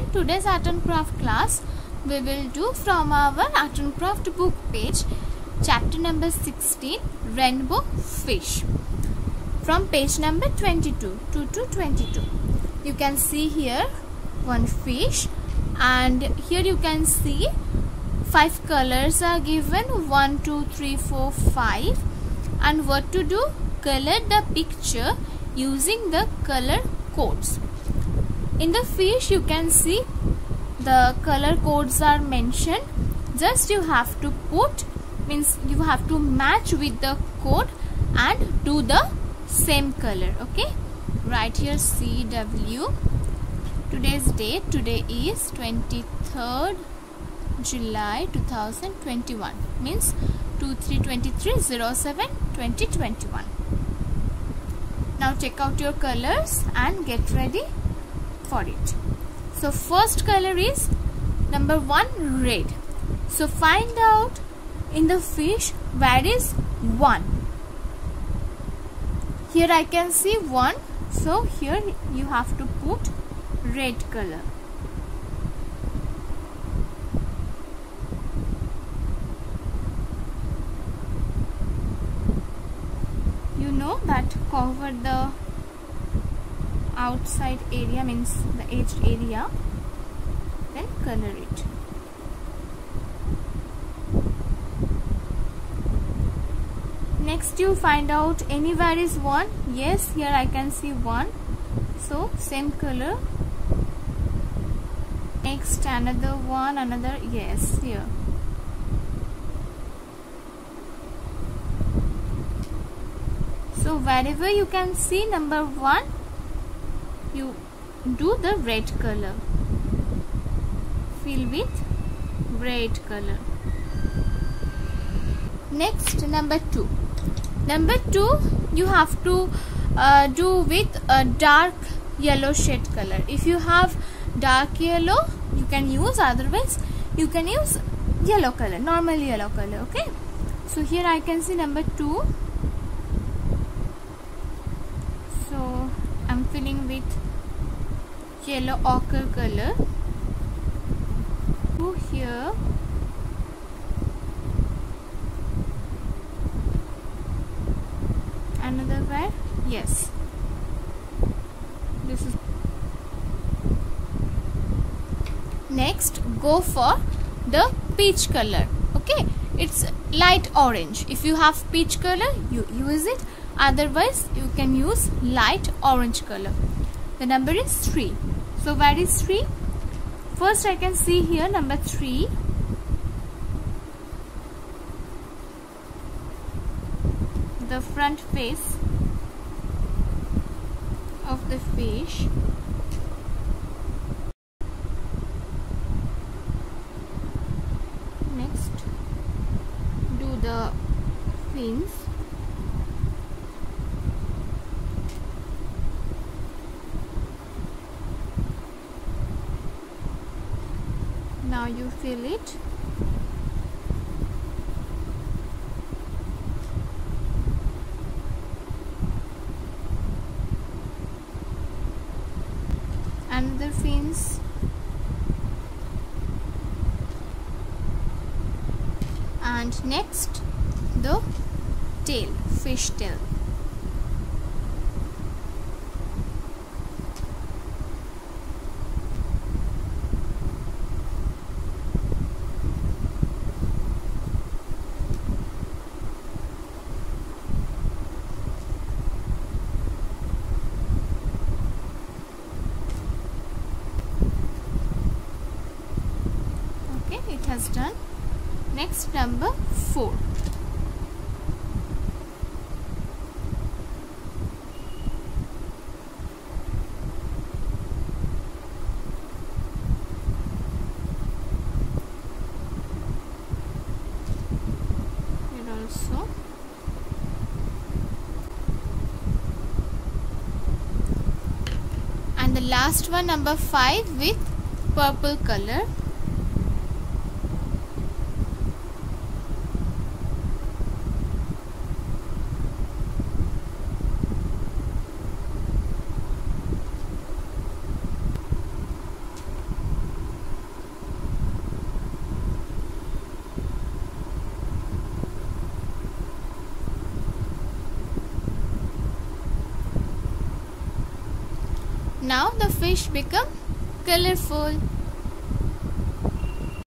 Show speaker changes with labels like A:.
A: today's art and craft class we will do from our art and craft book page, chapter number 16, rainbow fish, from page number 22 to 22. You can see here one fish, and here you can see 5 colors are given, 1 2 3 4 5, and what to do? Color the picture using the color codes. In the fish you can see the color codes are mentioned. Just you have to put, means you have to match with the code and do the same color. Okay, right here CW. Today's date, today is 23rd July 2021, means 23/23/07/2021. Now take out your colors and get ready for it. So first color is number 1, red. So find out in the fish where is 1. Here I can see 1, so here you have to put red color. You know that cover the outside area, means the edged area, then color it. Next you find out anywhere is 1. Yes, here I can see 1, so same color. Next another one, another, yes, here. So wherever you can see number 1, you do the red color. Fill with red color. Next number 2. Number 2 you have to do with a dark yellow shade color. If you have dark yellow you can use, otherwise you can use yellow color, normal yellow color. Okay, so here I can see number 2. So I'm filling with yellow ochre color. So here another where, yes, this is. Next go for the peach color. Okay, it's light orange. If you have peach color you use it, otherwise you can use light orange color. The number is 3. So where is 3? First I can see here number 3. The front face of the fish. Next do the fins. Now you fill it. Another fins. And next the tail, fish tail. It has done. Next number 4. Here also. And the last one, number 5, with purple color. Now the fish become colorful.